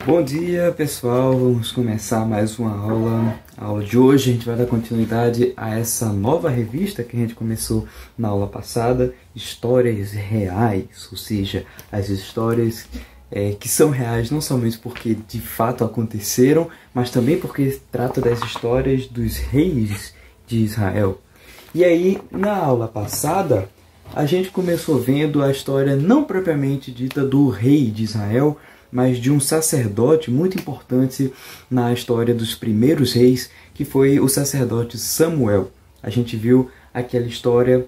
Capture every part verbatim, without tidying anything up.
Bom dia, pessoal, vamos começar mais uma aula. A aula de hoje a gente vai dar continuidade a essa nova revista que a gente começou na aula passada, Histórias Reais, ou seja, as histórias é, que são reais não somente porque de fato aconteceram, mas também porque trata das histórias dos reis de Israel. E aí, na aula passada, a gente começou vendo a história não propriamente dita do rei de Israel, mas de um sacerdote muito importante na história dos primeiros reis, que foi o sacerdote Samuel. A gente viu aquela história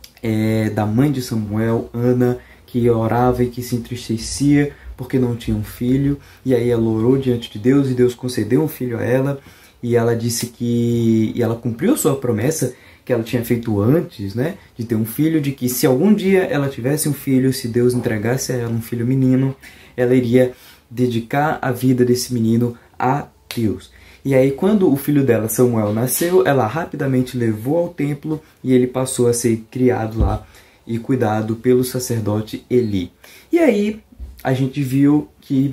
é, da mãe de Samuel, Ana, que orava e que se entristecia porque não tinha um filho, e aí ela orou diante de Deus e Deus concedeu um filho a ela, e ela disse que e ela cumpriu a sua promessa que ela tinha feito antes, né, de ter um filho, de que se algum dia ela tivesse um filho, se Deus entregasse a ela um filho menino, ela iria dedicar a vida desse menino a Deus. E aí, quando o filho dela, Samuel, nasceu, ela rapidamente levou ao templo e ele passou a ser criado lá e cuidado pelo sacerdote Eli. E aí, a gente viu que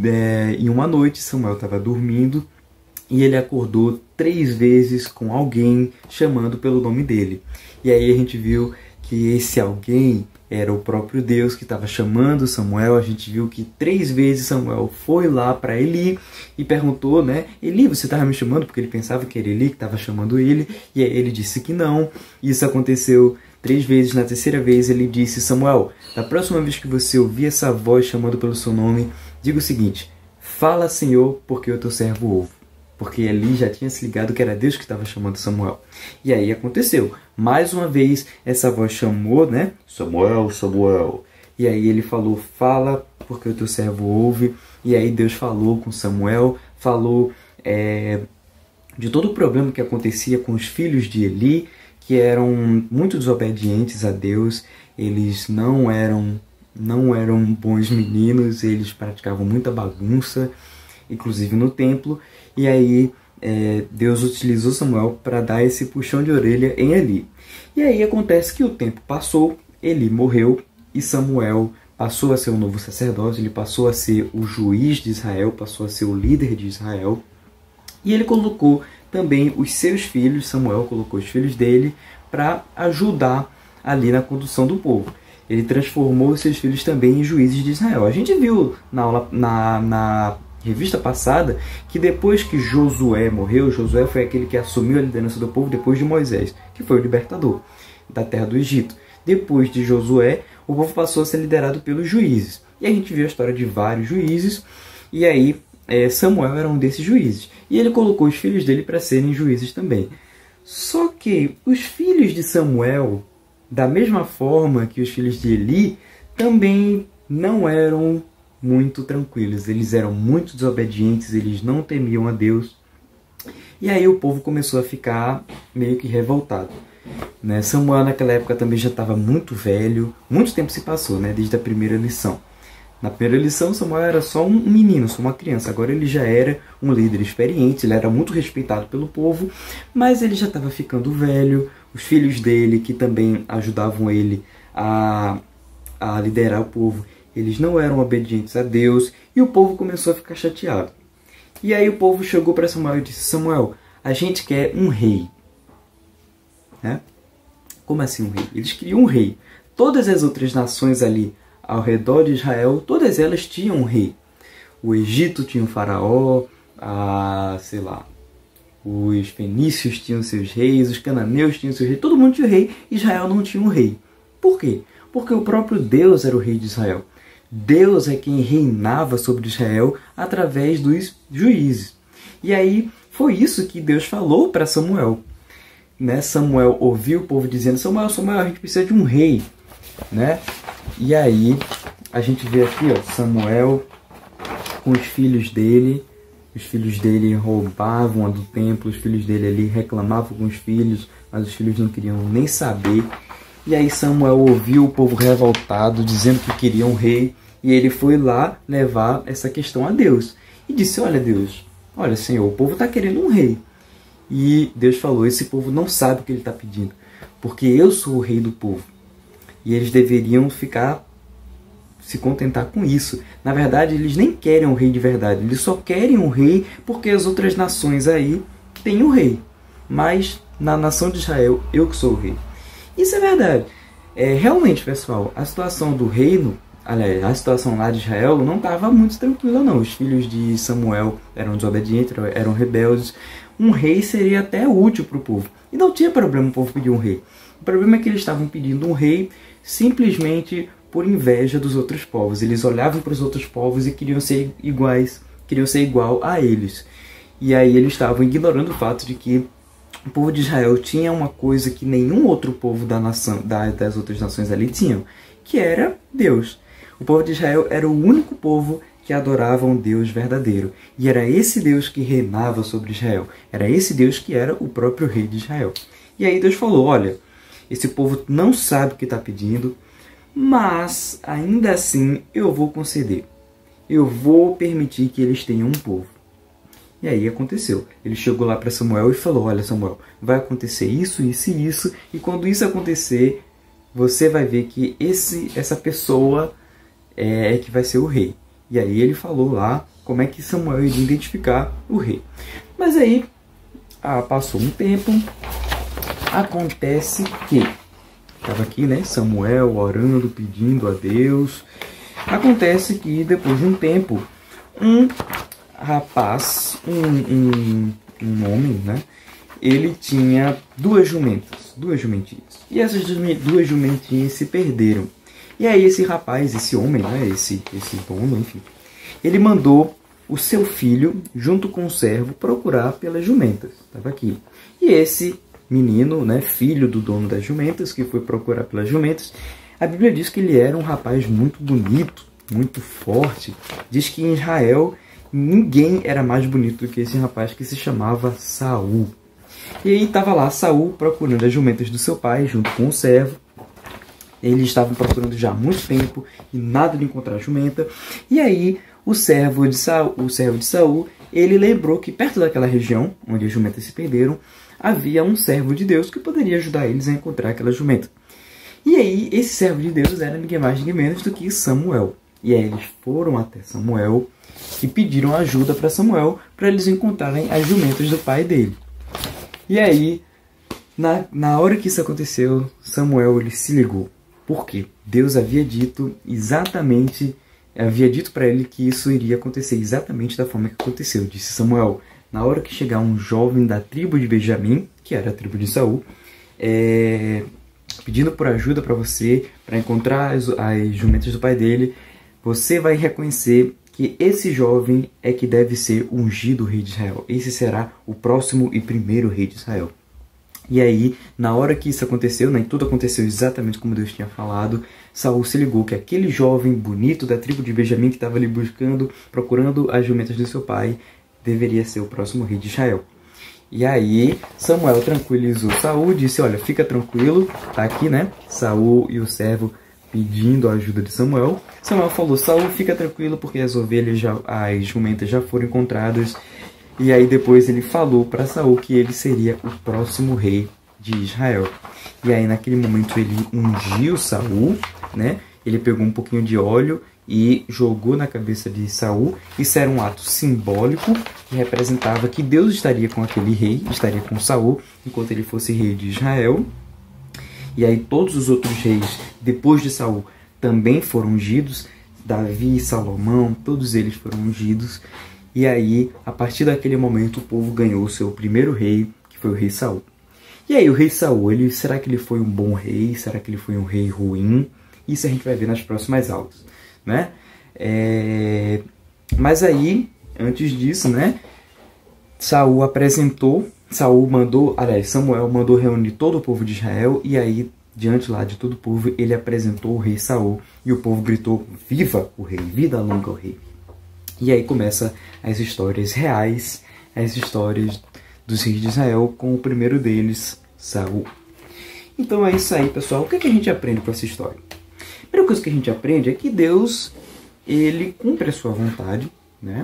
é, em uma noite Samuel estava dormindo e ele acordou três vezes com alguém chamando pelo nome dele. E aí a gente viu que esse alguém era o próprio Deus que estava chamando Samuel. A gente viu que três vezes Samuel foi lá para Eli e perguntou, né? Eli, você estava me chamando? Porque ele pensava que era Eli que estava chamando ele. E aí ele disse que não. Isso aconteceu três vezes. Na terceira vez ele disse, Samuel, da próxima vez que você ouvir essa voz chamando pelo seu nome, diga o seguinte, fala, Senhor, porque o teu servo ouve. Porque Eli já tinha se ligado que era Deus que estava chamando Samuel. E aí aconteceu. Mais uma vez, essa voz chamou, né? Samuel, Samuel. E aí ele falou, fala, porque o teu servo ouve. E aí Deus falou com Samuel, falou é, de todo o problema que acontecia com os filhos de Eli, que eram muito desobedientes a Deus. Eles não eram, não eram bons meninos, eles praticavam muita bagunça, inclusive no templo. E aí é, Deus utilizou Samuel para dar esse puxão de orelha em Eli. E aí acontece que o tempo passou, Eli morreu e Samuel passou a ser o novo sacerdote, ele passou a ser o juiz de Israel, passou a ser o líder de Israel. E ele colocou também os seus filhos, Samuel colocou os filhos dele para ajudar ali na condução do povo. Ele transformou os seus filhos também em juízes de Israel. A gente viu na aula, na, na revista passada que depois que Josué morreu, Josué foi aquele que assumiu a liderança do povo depois de Moisés, que foi o libertador da terra do Egito. Depois de Josué, o povo passou a ser liderado pelos juízes. E a gente viu a história de vários juízes, e aí é, Samuel era um desses juízes. E ele colocou os filhos dele para serem juízes também. Só que os filhos de Samuel, da mesma forma que os filhos de Eli, também não eram muito tranquilos, eles eram muito desobedientes, eles não temiam a Deus. E aí o povo começou a ficar meio que revoltado, né? Samuel naquela época também já estava muito velho, muito tempo se passou, né? Desde a primeira lição. Na primeira lição Samuel era só um menino, só uma criança, agora ele já era um líder experiente, ele era muito respeitado pelo povo, mas ele já estava ficando velho, os filhos dele que também ajudavam ele a, a liderar o povo, eles não eram obedientes a Deus e o povo começou a ficar chateado. E aí o povo chegou para Samuel e disse, Samuel, a gente quer um rei. Né? Como assim um rei? Eles queriam um rei. Todas as outras nações ali ao redor de Israel, todas elas tinham um rei. O Egito tinha um faraó, a, sei lá, os fenícios tinham seus reis, os cananeus tinham seus reis, todo mundo tinha um rei, Israel não tinha um rei. Por quê? Porque o próprio Deus era o rei de Israel. Deus é quem reinava sobre Israel através dos juízes. E aí foi isso que Deus falou para Samuel. Né? Samuel ouviu o povo dizendo, Samuel, Samuel, a gente precisa de um rei. Né? E aí a gente vê aqui, ó, Samuel com os filhos dele. Os filhos dele roubavam a do templo, os filhos dele ali reclamavam com os filhos, mas os filhos não queriam nem saber. E aí Samuel ouviu o povo revoltado, dizendo que queria um rei, e ele foi lá levar essa questão a Deus. E disse, olha Deus, olha Senhor, o povo está querendo um rei. E Deus falou, esse povo não sabe o que ele está pedindo, porque eu sou o rei do povo. E eles deveriam ficar se contentar com isso. Na verdade, eles nem querem um rei de verdade, eles só querem um rei porque as outras nações aí têm um rei. Mas na nação de Israel, eu que sou o rei. Isso é verdade. É, realmente, pessoal, a situação do reino, aliás, a situação lá de Israel não estava muito tranquila não. Os filhos de Samuel eram desobedientes, eram rebeldes. Um rei seria até útil para o povo. E não tinha problema o povo pedir um rei. O problema é que eles estavam pedindo um rei simplesmente por inveja dos outros povos. Eles olhavam para os outros povos e queriam ser iguais, queriam ser igual a eles. E aí eles estavam ignorando o fato de que o povo de Israel tinha uma coisa que nenhum outro povo da nação, das outras nações ali tinham, que era Deus. O povo de Israel era o único povo que adorava um Deus verdadeiro. E era esse Deus que reinava sobre Israel. Era esse Deus que era o próprio rei de Israel. E aí Deus falou, olha, esse povo não sabe o que está pedindo, mas ainda assim eu vou conceder. Eu vou permitir que eles tenham um povo. E aí aconteceu. Ele chegou lá para Samuel e falou, olha Samuel, vai acontecer isso, isso e isso, e quando isso acontecer, você vai ver que esse, essa pessoa é que vai ser o rei. E aí ele falou lá como é que Samuel iria identificar o rei. Mas aí, ah, passou um tempo, acontece que, estava aqui, né, Samuel orando, pedindo a Deus, acontece que depois de um tempo, um rapaz, um, um, um homem, né? Ele tinha duas jumentas, duas jumentinhas. E essas duas jumentinhas se perderam. E aí esse rapaz, esse homem, né? Esse, esse dono, enfim, ele mandou o seu filho, junto com o servo, procurar pelas jumentas. Estava aqui. E esse menino, né? Filho do dono das jumentas, que foi procurar pelas jumentas, a Bíblia diz que ele era um rapaz muito bonito, muito forte. Diz que em Israel ninguém era mais bonito do que esse rapaz que se chamava Saul. E aí estava lá Saul procurando as jumentas do seu pai, junto com o servo. Eles estavam procurando já há muito tempo e nada de encontrar a jumenta. E aí o servo de Saul, o servo de Saul, ele lembrou que perto daquela região onde as jumentas se perderam, havia um servo de Deus que poderia ajudar eles a encontrar aquela jumenta. E aí esse servo de Deus era ninguém mais ninguém menos do que Samuel. E aí eles foram até Samuel e pediram ajuda para Samuel para eles encontrarem as jumentas do pai dele. E aí, na, na hora que isso aconteceu, Samuel ele se ligou. Por quê? Deus havia dito exatamente, havia dito para ele que isso iria acontecer exatamente da forma que aconteceu. Disse Samuel, na hora que chegar um jovem da tribo de Benjamim, que era a tribo de Saul, é, pedindo por ajuda para você, para encontrar as, as jumentas do pai dele, você vai reconhecer que esse jovem é que deve ser ungido rei de Israel. Esse será o próximo e primeiro rei de Israel. E aí, na hora que isso aconteceu, né, tudo aconteceu exatamente como Deus tinha falado, Saul se ligou que aquele jovem bonito da tribo de Benjamim que estava ali buscando, procurando as jumentas do seu pai, deveria ser o próximo rei de Israel. E aí, Samuel tranquilizou Saul, disse, olha, fica tranquilo, tá aqui, né, Saul e o servo pedindo a ajuda de Samuel. Samuel falou, Saul, fica tranquilo porque as ovelhas, já, as jumentas já foram encontradas. E aí depois ele falou para Saul que ele seria o próximo rei de Israel. E aí naquele momento ele ungiu Saul, né? Ele pegou um pouquinho de óleo e jogou na cabeça de Saul. Isso era um ato simbólico que representava que Deus estaria com aquele rei, estaria com Saul, enquanto ele fosse rei de Israel. E aí todos os outros reis, depois de Saul, também foram ungidos. Davi, Salomão, todos eles foram ungidos. E aí, a partir daquele momento, o povo ganhou o seu primeiro rei, que foi o rei Saul. E aí, o rei Saul, ele, será que ele foi um bom rei? Será que ele foi um rei ruim? Isso a gente vai ver nas próximas aulas, né? É... Mas aí, antes disso, né? Saul apresentou, Saul mandou, aliás, Samuel mandou reunir todo o povo de Israel, e aí, diante lá de todo o povo, ele apresentou o rei Saul, e o povo gritou, viva o rei, vida longa ao rei. E aí começa as histórias reais, as histórias dos reis de Israel, com o primeiro deles, Saul. Então é isso aí, pessoal. O que, é que a gente aprende com essa história? A primeira coisa que a gente aprende é que Deus, ele cumpre a sua vontade, né?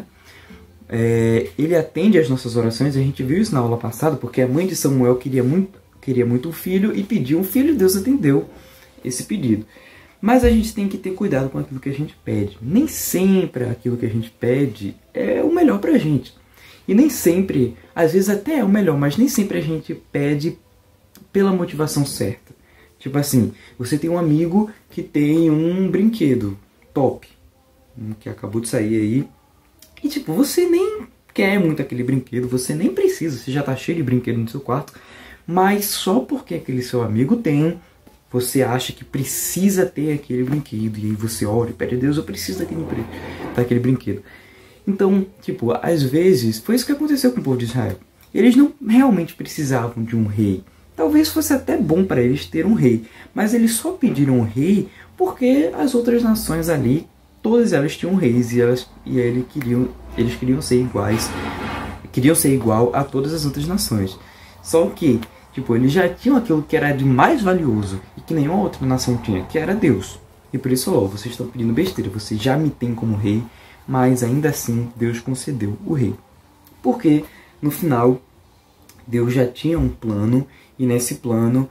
É, ele atende às nossas orações. A gente viu isso na aula passada, porque a mãe de Samuel queria muito, queria muito um filho e pediu um filho, e Deus atendeu esse pedido. Mas a gente tem que ter cuidado com aquilo que a gente pede. Nem sempre aquilo que a gente pede é o melhor pra gente. E nem sempre, às vezes até é o melhor, mas nem sempre a gente pede pela motivação certa. Tipo assim, você tem um amigo que tem um brinquedo top, que acabou de sair aí, e tipo, você nem quer muito aquele brinquedo, você nem precisa, você já tá cheio de brinquedo no seu quarto, mas só porque aquele seu amigo tem, você acha que precisa ter aquele brinquedo, e aí você ora e pede a Deus, eu preciso daquele, daquele brinquedo. Então, tipo, às vezes, foi isso que aconteceu com o povo de Israel. Eles não realmente precisavam de um rei. Talvez fosse até bom para eles ter um rei, mas eles só pediram um rei porque as outras nações ali, todas elas tinham reis e, elas, e ele queriam, eles queriam ser iguais, queriam ser igual a todas as outras nações. Só que, tipo, eles já tinham aquilo que era de mais valioso e que nenhuma outra nação tinha, que era Deus. E por isso, ó, vocês estão pedindo besteira, vocês já me têm como rei, mas ainda assim Deus concedeu o rei. Porque no final Deus já tinha um plano e nesse plano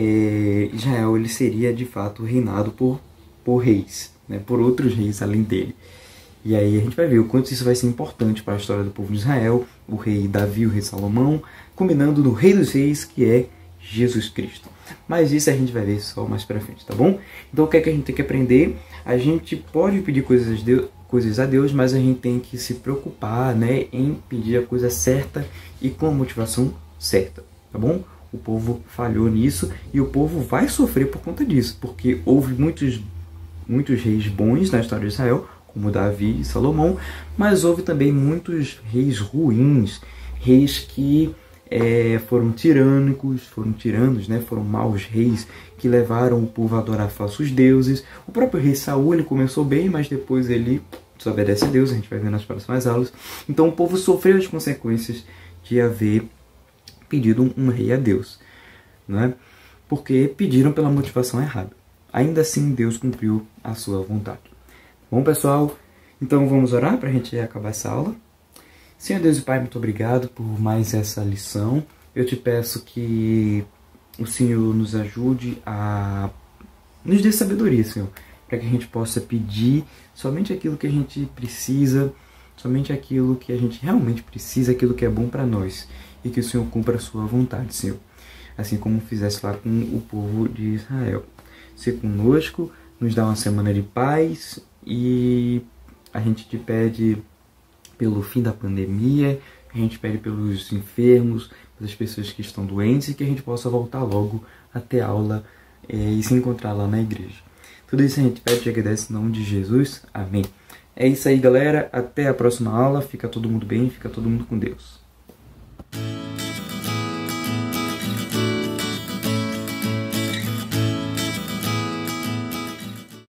é, Israel ele seria de fato reinado por, por reis, né, por outros reis além dele. E aí a gente vai ver o quanto isso vai ser importante para a história do povo de Israel, o rei Davi, o rei Salomão, combinando no rei dos reis que é Jesus Cristo. Mas isso a gente vai ver só mais pra frente, tá bom? Então o que é que a gente tem que aprender? A gente pode pedir coisas a Deus, coisas a Deus, mas a gente tem que se preocupar, né, em pedir a coisa certa e com a motivação certa, tá bom? O povo falhou nisso e o povo vai sofrer por conta disso, porque houve muitos, muitos reis bons na história de Israel, como Davi e Salomão, mas houve também muitos reis ruins, reis que É, foram tirânicos, foram tiranos, né? Foram maus reis que levaram o povo a adorar falsos deuses. O próprio rei Saul, ele começou bem, mas depois ele desobedece a Deus, a gente vai ver nas próximas aulas. Então o povo sofreu as consequências de haver pedido um, um rei a Deus, né? Porque pediram pela motivação errada. Ainda assim, Deus cumpriu a sua vontade. Bom, pessoal, então vamos orar para a gente acabar essa aula. Senhor Deus e Pai, muito obrigado por mais essa lição. Eu te peço que o Senhor nos ajude a nos dê sabedoria, Senhor, para que a gente possa pedir somente aquilo que a gente precisa, somente aquilo que a gente realmente precisa, aquilo que é bom para nós, e que o Senhor cumpra a sua vontade, Senhor, assim como fizesse lá com o povo de Israel. Ser conosco, nos dá uma semana de paz, e a gente te pede pelo fim da pandemia, a gente pede pelos enfermos, pelas pessoas que estão doentes, e que a gente possa voltar logo a ter aula é, e se encontrar lá na igreja. Tudo isso a gente pede e agradece em nome de Jesus. Amém. É isso aí, galera. Até a próxima aula. Fica todo mundo bem, fica todo mundo com Deus.